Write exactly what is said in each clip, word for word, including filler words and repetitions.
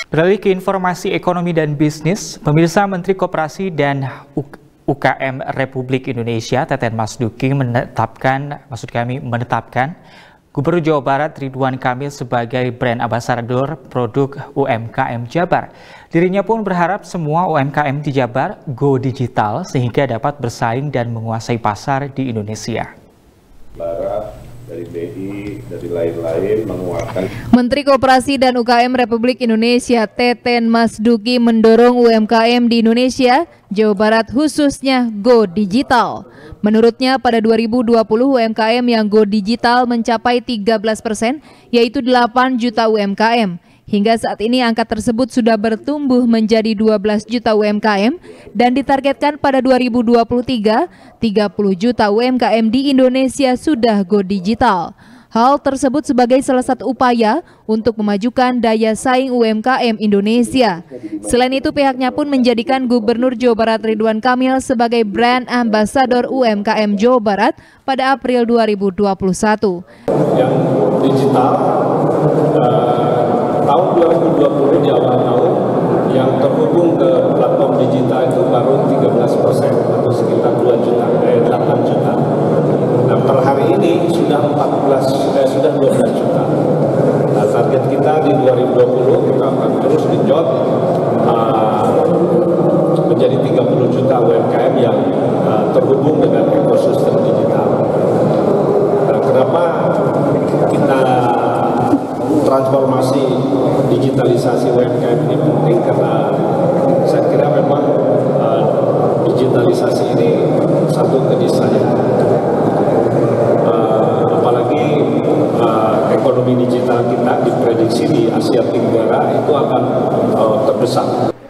Beralih ke informasi ekonomi dan bisnis, pemirsa Menteri Koperasi dan U K M Republik Indonesia Teten Mas Duki menetapkan, maksud kami menetapkan Gubernur Jawa Barat Ridwan Kamil sebagai brand ambassador produk U M K M Jabar. Dirinya pun berharap semua U M K M di Jabar go digital sehingga dapat bersaing dan menguasai pasar di Indonesia. Barat, dari B I, dari lain-lain menguatkan. Menteri Koperasi dan U K M Republik Indonesia Teten Mas Duki mendorong U M K M di Indonesia, Jawa Barat khususnya go digital. Menurutnya pada dua ribu dua puluh U M K M yang go digital mencapai tiga belas persen, yaitu delapan juta U M K M. Hingga saat ini angka tersebut sudah bertumbuh menjadi dua belas juta U M K M dan ditargetkan pada dua ribu dua puluh tiga, tiga puluh juta U M K M di Indonesia sudah go digital. Hal tersebut sebagai salah satu upaya untuk memajukan daya saing U M K M Indonesia. Selain itu pihaknya pun menjadikan Gubernur Jawa Barat Ridwan Kamil sebagai brand ambassador U M K M Jawa Barat pada April dua ribu dua puluh satu. Yang digital uh, tahun dua ribu dua puluh di awal tahun yang terhubung ke platform digital itu baru tiga belas persen atau sekitar dua juta, eh, delapan juta. Nah, per hari ini sudah empat belas, eh, sudah dua belas juta. Nah, target kita di dua ribu dua puluh kita akan terus genjot uh, menjadi tiga puluh juta U M K M yang uh, terhubung dengan ekosistem digital. Nah, kenapa kita transformasi digitalisasi U M K M ini penting? Karena saya kira memang uh, digitalisasi ini satu keniscayaan. Uh, apalagi uh, ekonomi digital kita diprediksi di Asia Tenggara itu akan uh, terbesar.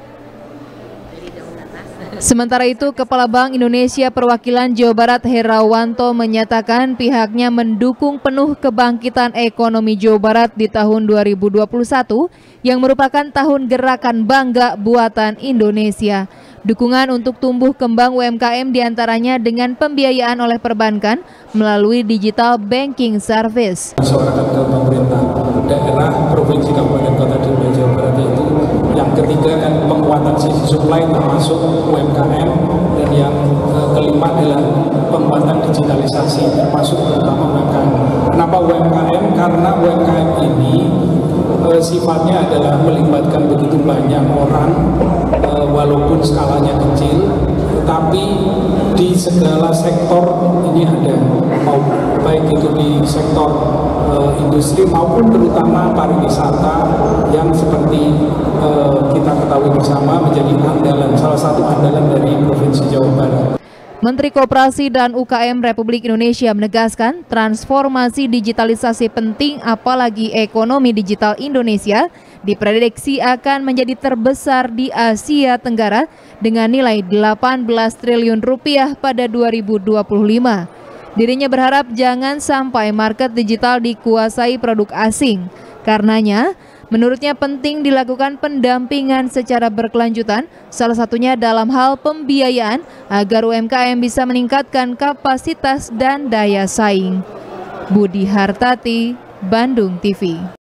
Sementara itu, Kepala Bank Indonesia Perwakilan Jawa Barat Herawanto menyatakan pihaknya mendukung penuh kebangkitan ekonomi Jawa Barat di tahun dua ribu dua puluh satu yang merupakan tahun gerakan bangga buatan Indonesia. Dukungan untuk tumbuh kembang U M K M diantaranya dengan pembiayaan oleh perbankan melalui digital banking service. Masyarakat ke pemerintah daerah, provinsi, kabupaten, kota di Jawa Barat itu yang ketiga kan penguatan sisi supply termasuk U M K M, dan yang kelima adalah penguatan digitalisasi termasuk terutama U M K M. Kenapa U M K M? Karena U M K M ini e, sifatnya adalah melibatkan begitu banyak orang, e, walaupun skalanya kecil, tetapi di segala sektor ini ada, mau baik itu di sektor e, industri maupun terutama pariwisata yang seperti e, kita ketahui bersama menjadi andalan, salah satu andalan dari Provinsi Jawa Barat. Menteri Koperasi dan U K M Republik Indonesia menegaskan transformasi digitalisasi penting, apalagi ekonomi digital Indonesia diprediksi akan menjadi terbesar di Asia Tenggara dengan nilai delapan belas triliun rupiah pada dua ribu dua puluh lima. Dirinya berharap jangan sampai market digital dikuasai produk asing. Karenanya, menurutnya penting dilakukan pendampingan secara berkelanjutan, salah satunya dalam hal pembiayaan agar U M K M bisa meningkatkan kapasitas dan daya saing. Budi Hartati, Bandung T V.